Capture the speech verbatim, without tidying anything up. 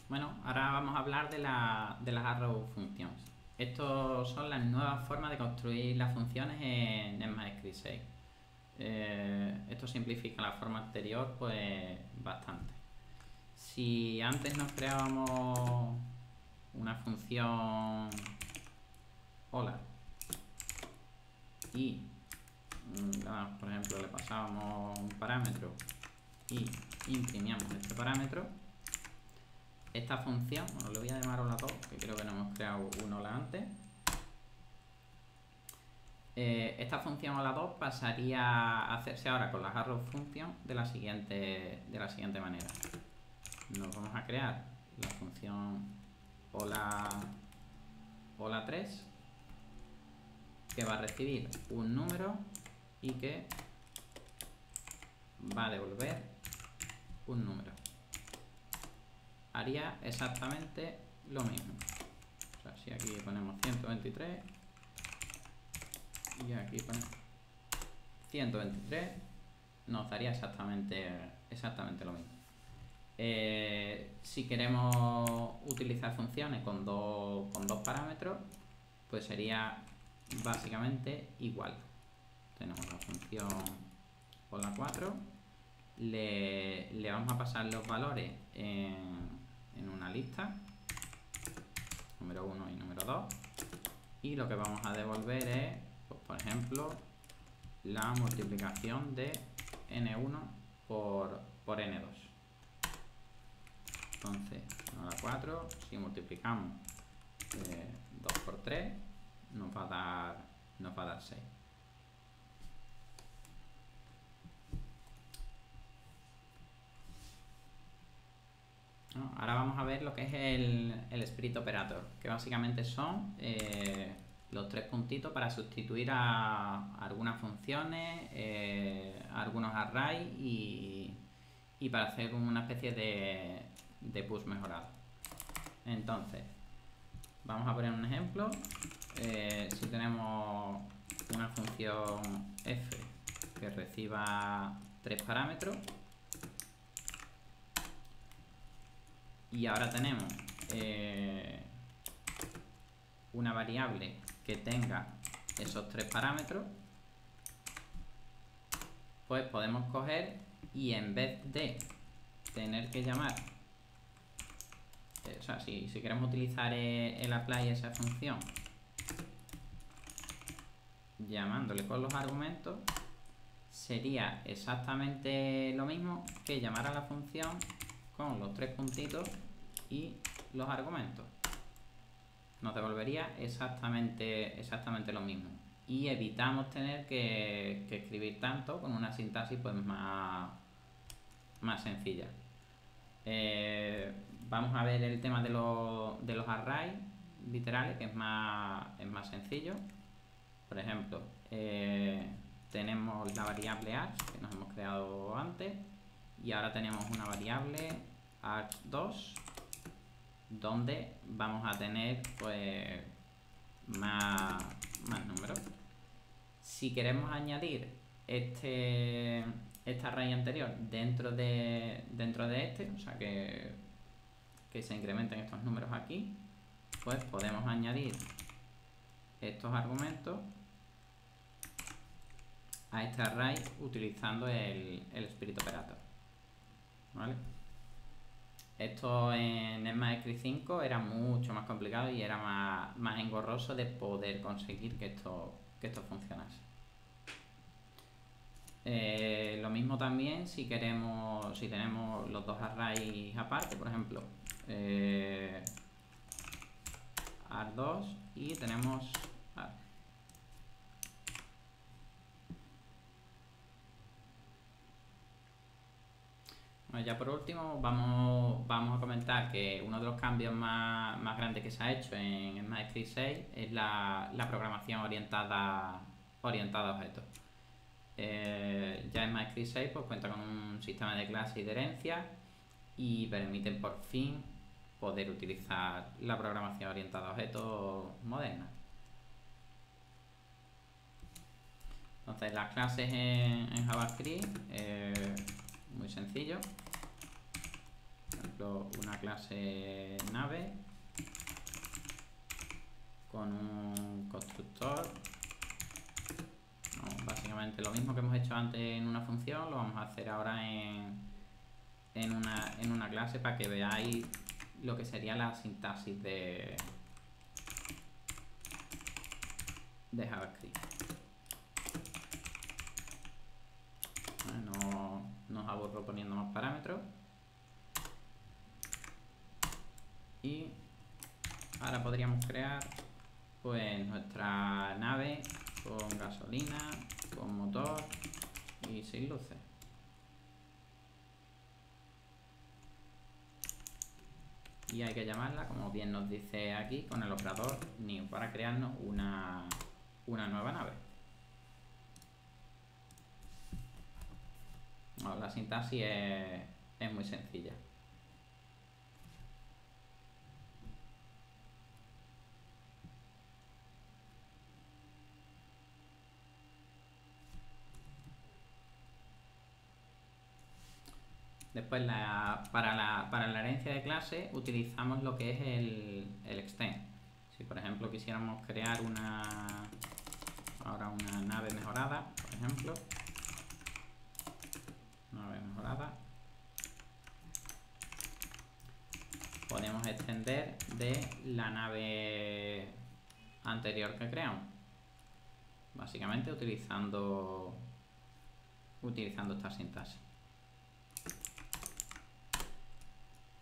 Bueno, ahora vamos a hablar de, la, de las arrow functions. Estas son las nuevas formas de construir las funciones en, en MySQL seis. Eh, esto simplifica la forma anterior pues bastante. Si antes nos creábamos una función hola y por ejemplo le pasábamos un parámetro y imprimíamos este parámetro, esta función, bueno, le voy a llamar hola dos, que creo que no hemos creado un hola antes. Eh, esta función hola dos pasaría a hacerse ahora con las arrow function de la siguiente, de la siguiente manera. Nos vamos a crear la función hola, hola tres, que va a recibir un número y que va a devolver un número. Haría exactamente lo mismo. O sea, si aquí ponemos ciento veintitrés y aquí ponemos ciento veintitrés, nos daría exactamente, exactamente lo mismo. Eh, si queremos utilizar funciones con dos, con dos parámetros, pues sería básicamente igual. Tenemos la función hola cuatro, le, le vamos a pasar los valores en, en una lista, número uno y número dos, y lo que vamos a devolver es, pues, por ejemplo, la multiplicación de ene uno por, por ene dos. Entonces, hola cuatro, si multiplicamos eh, dos por tres, nos va a dar, nos va a dar seis. ¿No? Ahora vamos a ver lo que es el, el split operator, que básicamente son eh, los tres puntitos para sustituir a, a algunas funciones, eh, a algunos arrays y, y para hacer una especie de, de push mejorado. Entonces, vamos a poner un ejemplo. Eh, si tenemos una función f que reciba tres parámetros y ahora tenemos eh, una variable que tenga esos tres parámetros, pues podemos coger y en vez de tener que llamar, o sea, si, si queremos utilizar el apply esa función llamándole con los argumentos, sería exactamente lo mismo que llamar a la función con los tres puntitos y los argumentos. Nos devolvería exactamente, exactamente lo mismo. Y evitamos tener que, que escribir tanto con una sintaxis pues más, más sencilla. Eh, vamos a ver el tema de, lo, de los arrays literales, que es más, es más sencillo. Por ejemplo, eh, tenemos la variable args que nos hemos creado antes y ahora tenemos una variable args dos donde vamos a tener pues más, más números. Si queremos añadir este, este array anterior dentro de, dentro de este, o sea que, que se incrementen estos números aquí, pues podemos añadir estos argumentos a este array utilizando el, el split operator, ¿vale? Esto en MySQL cinco era mucho más complicado y era más, más engorroso de poder conseguir que esto, que esto funcionase. Eh, lo mismo también si queremos, si tenemos los dos arrays aparte, por ejemplo, eh, args dos y tenemos arg. Bueno, ya por último vamos, vamos a comentar que uno de los cambios más, más grandes que se ha hecho en, en MySQL seis es la, la programación orientada, orientada a objetos. Eh, ya en MySQL seis pues, cuenta con un sistema de clases y de herencia y permiten por fin poder utilizar la programación orientada a objetos moderna. Entonces las clases en, en JavaScript, eh, muy sencillo. Por ejemplo, una clase nave con un constructor. No, básicamente lo mismo que hemos hecho antes en una función, lo vamos a hacer ahora en, en, una, en una clase para que veáis lo que sería la sintaxis de, de JavaScript. No, no os aburro poniendo más parámetros. Y ahora podríamos crear pues nuestra nave con gasolina, con motor y sin luces. Y hay que llamarla, como bien nos dice aquí, con el operador new para crearnos una, una nueva nave. No, la sintaxis es, es muy sencilla. Después, la, para, la, para la herencia de clase, utilizamos lo que es el, el extend. Si por ejemplo quisiéramos crear una ahora una nave mejorada, por ejemplo, nave mejorada, podemos extender de la nave anterior que creamos, básicamente utilizando utilizando esta sintaxis.